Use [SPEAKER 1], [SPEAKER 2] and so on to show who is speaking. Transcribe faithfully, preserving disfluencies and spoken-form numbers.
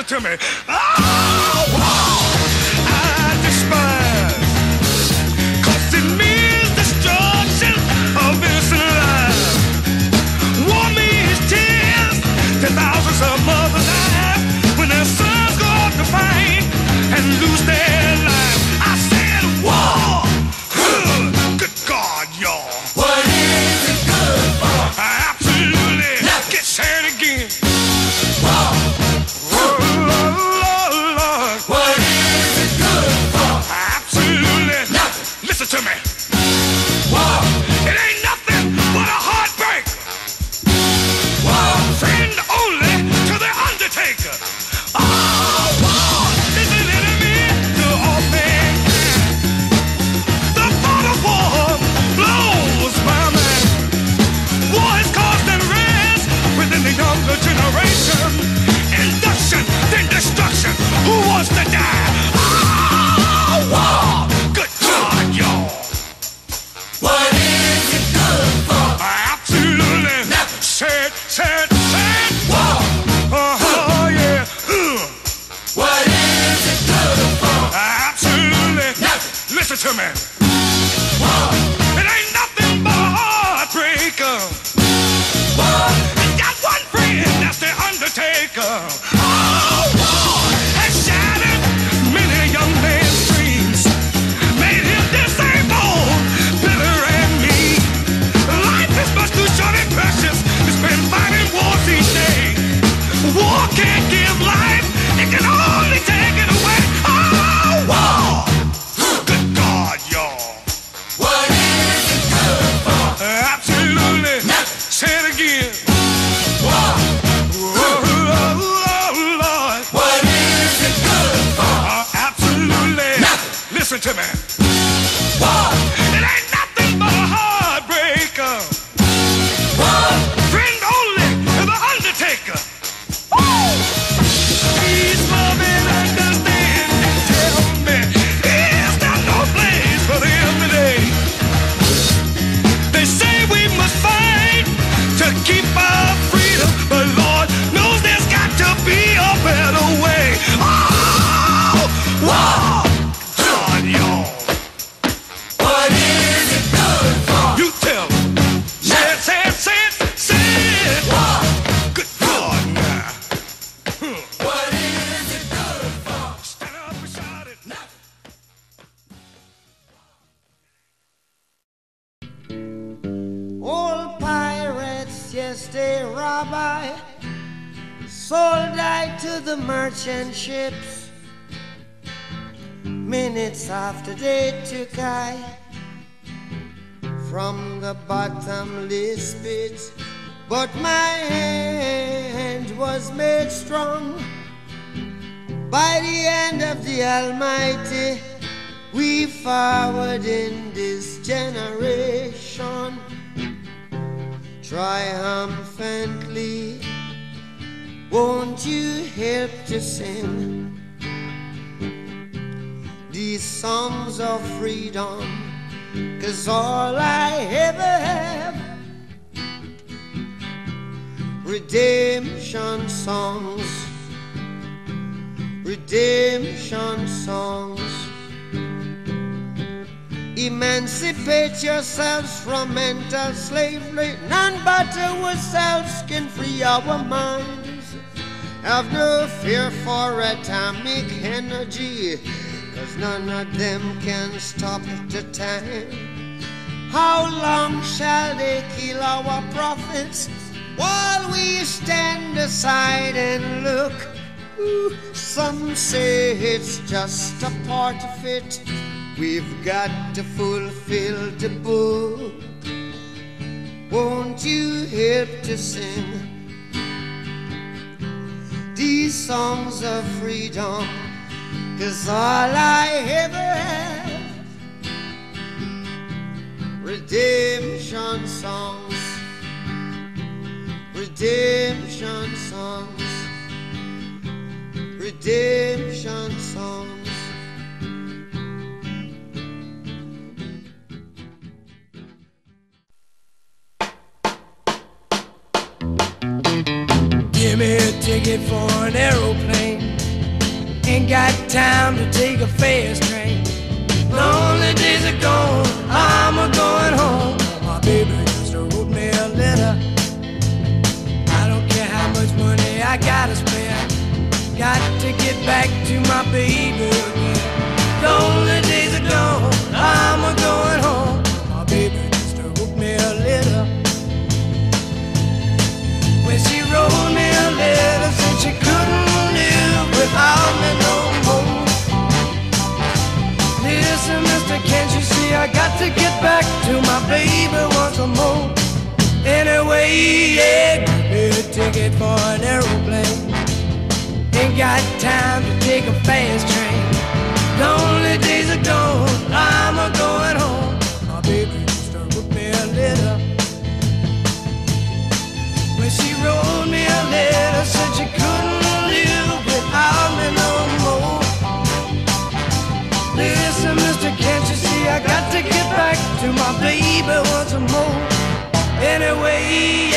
[SPEAKER 1] to me. Oh, war I despise, 'cause it means destruction of innocent lives. War means tears to thousands of mothers' eyes when their sons go out to fight and lose their lives. I said war. Good God, y'all.
[SPEAKER 2] What is it good for?
[SPEAKER 1] Absolutely.
[SPEAKER 2] Nothing.
[SPEAKER 1] Get sad again.
[SPEAKER 2] War.
[SPEAKER 1] Oh, Lord, Lord.
[SPEAKER 2] What is it good for?
[SPEAKER 1] Absolutely.
[SPEAKER 2] Nothing.
[SPEAKER 1] Listen to me.
[SPEAKER 2] War.
[SPEAKER 1] It ain't nothing but a heartbreak.
[SPEAKER 2] War.
[SPEAKER 1] Friend only to the undertaker. Oh, war is an enemy to all mankind. The thought of war blows my mind. War has caused unrest within the younger generation. Induction, then destruction. Who wants to die? Oh, war. Good God, y'all.
[SPEAKER 2] What is it good for?
[SPEAKER 1] Absolutely.
[SPEAKER 2] Nothing.
[SPEAKER 1] Sad, sad, sad.
[SPEAKER 2] War.
[SPEAKER 1] Oh, yeah. Uh,
[SPEAKER 2] What is it good for?
[SPEAKER 1] Absolutely.
[SPEAKER 2] Nothing.
[SPEAKER 1] Listen to me.
[SPEAKER 2] War.
[SPEAKER 1] It ain't nothing but a heartbreaker.
[SPEAKER 2] War.
[SPEAKER 1] It's got one friend, that's the undertaker. Oh, war has shattered many young man's dreams, made him disabled, bitter and mean. Life is much too short and precious to spend fighting wars each day. War can't give life, it can only take it away. Oh, war. Good God, y'all.
[SPEAKER 2] What is it good for?
[SPEAKER 1] Absolutely.
[SPEAKER 2] Nothing.
[SPEAKER 1] Say it again.
[SPEAKER 2] War.
[SPEAKER 1] Oh, oh, oh, Lord.
[SPEAKER 2] What is it good for?
[SPEAKER 1] Uh, absolutely.
[SPEAKER 2] Nothing.
[SPEAKER 1] Listen to me.
[SPEAKER 2] War.
[SPEAKER 1] It ain't nothing but a heartbreaker.
[SPEAKER 2] War.
[SPEAKER 1] Friend only to the undertaker. Woo! Please love and understand and tell me, is there no place for them today? They say we must fight to keep our freedom, but Lord knows there's got to be a better way. Oh, war! God, y'all.
[SPEAKER 2] What is it good for?
[SPEAKER 1] You tell them. Say it, say it, say it, say it.
[SPEAKER 2] War.
[SPEAKER 1] Good God, now. Huh.
[SPEAKER 2] What is it good for?
[SPEAKER 1] Stand up and shout it.
[SPEAKER 3] Old pirates, yes, they rob I, sold I to the merchant ships. Minutes after they took I from the bottomless pit, but my hand was made strong by the hand of the Almighty. We forward in this generation triumphantly. Won't you help to sing these songs of freedom? 'Cause all I ever have, redemption songs, redemption songs. Emancipate yourselves from mental slavery. None but ourselves can free our minds. Have no fear for atomic energy, 'cause none of them can stop the time. How long shall they kill our prophets while we stand aside and look? Ooh, some say it's just a part of it. We've got to fulfill the book. Won't you help to sing these songs of freedom? 'Cause all I ever have, redemption songs, redemption songs, redemption songs.
[SPEAKER 4] Give me a ticket for an aeroplane. Ain't got time to take a fast train. Lonely days are gone, I'm a going home. My baby just wrote me a letter. I don't care how much money I gotta spend, got to get back to my baby again. Lonely days are gone, I'm a going home. My baby just wrote me a letter. When she wrote me a letter, said she couldn't live without me no more. Listen, mister, can't you see I got to get back to my baby once more? Anyway, yeah, give me a ticket for an aeroplane. Ain't got time to take a fast train. Lonely days are gone, I'm a going home. My baby used to wrote me a letter. When she wrote me a letter, said she couldn't live without me no more. Listen, mister, can't you see I got to get back to my baby once more? Anyway,